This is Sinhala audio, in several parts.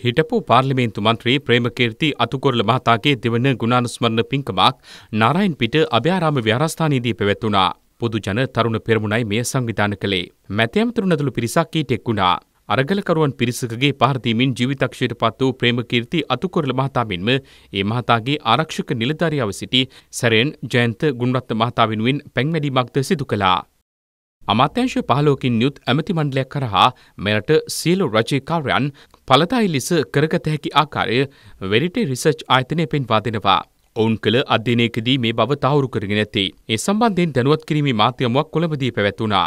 හිටපු පාර්ලිමේන්තු මන්ත්‍රී ප්‍රේමකීර්ති අතුකොරළ මහතාගේ දෙවන ගුණානුස්මරණ පින්කමක් නාරායන්පිට අභයාරාම විහාරස්ථානයේදී පැවැත්වුණා. පොදු ජන තරුණ පෙරමුණයි මෙය සංවිධානය කළේ. මැතිඇමතුරු නැතුළු පිරිසක් ඊට එක්වුණා. අරගලකරුවන් පිරිසකගේ පහර දීමින් ජීවිතක්ෂයට පත් වූ ප්‍රේමකීර්ති අතුකොරළ මහතා මෙන්ම ඒ මහතාගේ ආරක්ෂක නිලධාරියව සිටි සැරෙන් ජයන්ත ගුණරත්න මහතා වෙනුවෙන් පැන්වැඩීමක්ද සිදු කළා. අමාත්‍යාංශ 15කින් යුත් ඇමති මණ්ඩලයක් කරහා මෙරට සියලු රජයේ කාර්යයන් ඵලදායී ලෙස කරගත හැකි ආකාරය වෙරිටි රිසර්ච් ආයතනය පෙන්වා දෙනවා. ඔවුන් කළ අධ්‍යයනයකදී මේ බව තහවුරු කරගෙන ඇත්තේ. ඒ සම්බන්ධයෙන් දැනුවත් කිරීමේ මාධ්‍යමුවක් කොළඹදී පැවැත්වුණා.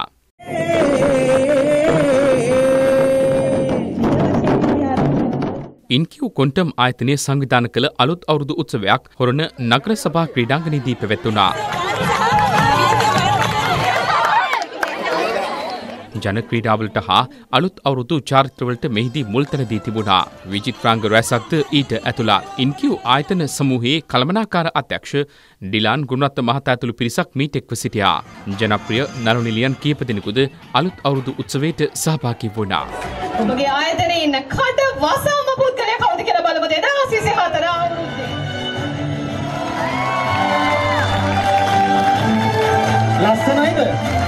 ඉන්කියු කොන්ටම් ආයතනය සංවිධානය කළ අලුත් අවුරුදු උත්සවයක් හොරණ නගර සභා ක්‍රීඩාංගණයේදී පැවැත්වුණා. ජන ක්‍රීඩාවලට හා අලුත් අවුරුදු චාරිත්‍රවලට මෙහිදී මුල්තැන දී තිබුණා. විචිත්‍රාංග රැසක්ද ඊට ඇතුළත්. ඉන්කියු ආයතන සමූහයේ කළමනාකාර අධ්‍යක්ෂ ඩිලාන් ගුණරත්න මහතා ඇතුළු පිරිසක් මීට එක්ව සිටියා. ජනප්‍රිය නළු නිළියන් කීප දෙනෙකුද අලුත් අවුරුදු උත්සවයට සහභාගී වුණා. ඔබගේ ආයතනයේ ඉන්න කඩ වසම පුද්ගලයා කවුද කියලා බලමු 2024 අවුරුද්දේ. ලස්සනයිද?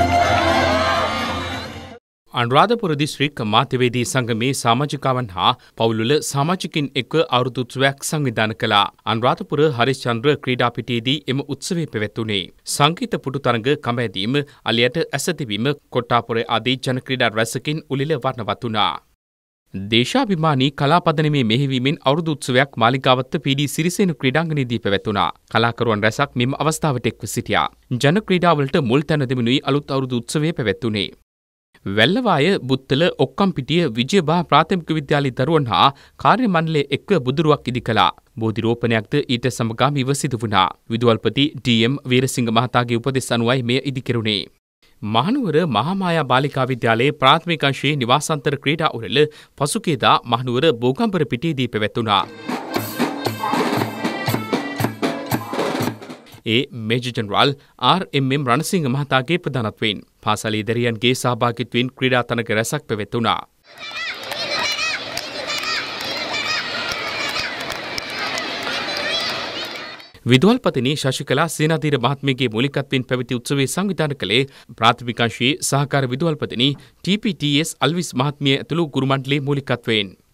අනුරාධපුර දිස්ත්‍රික් මාධ්‍යවේදී සංගමේ සමාජිකවන් හා පවුල්වල සමාජිකින් එක්ව අවුරුදු උත්සවයක් සංවිධානය කළා. අනුරාධපුර හරිස්චන්ද්‍ර ක්‍රීඩා පිටියේදී එම උත්සවය පැවැත්වුණේ. සංගීත පුටු තරඟ කඹැදීම, අලියට ඇසතිවීම, කොට්ටාපොර ආදී ජන ක්‍රීඩා රැසකින් උලිල වර්ණවත් වුණා. දේශාභිමානී කලාපදනමේ මෙහෙවීමෙන් අවුරුදු උත්සවයක් මාලිගාවත්ත පීඩී සිරිසේන ක්‍රීඩාංගණයේදී පැවැත්වුණා. කලාකරුවන් රැසක් මෙම අවස්ථාවට එක්ව සිටියා. ජන ක්‍රීඩාවලට මුල් තැන දෙමිනුයි අලුත් අවුරුදු උත්සවය පැවැත්වුණේ. වැල්ලවාය බුත්තල ඔක්කම්පිටිය විජයබා ප්‍රාථමික විද්‍යාලයේ දරුවන් හා කාර්ය මණ්ඩලය එක්ව බුදුරුවක් ඉදි කළා. බෝධි රෝපණයක්ද ඊට සමගාමීව සිදු වුණා. විදුහල්පති ඩී.එම්. වීරසිංහ මහතාගේ උපදෙස් අනුවයි මෙය ඉදි කෙරුණේ. මහනුවර මහාමායා බාලිකා විද්‍යාලයේ ප්‍රාථමික අංශයේ නිවාසාන්තර ක්‍රීඩා උළෙල පසුගියදා මහනුවර බෝගම්බර පිටියේදී පැවැත්වුණා. ඒ මේජර් ජනරාල් ආර්.එම්.එම්. රණසිංහ මහතාගේ ප්‍රධානත්වයෙන් පාසලේ දැරියන්ගේ සහභාගීත්වයෙන් ක්‍රීඩා තරඟ රැසක් පැවැත්වුණා. විදුහල්පතිනි ශශිකලා සේනාධීර මහත්මියගේ මූලිකත්වයෙන් පැවති උත්සවයේ සංවිධානය කළේ ප්‍රාථමික අංශයේ සහකාර විදුහල්පතිනි ටී.පී.ටී.එස්. අල්විස් මහත්මිය ඇතුළු ගුරු මණ්ඩලයේ මූලිකත්වයෙන්.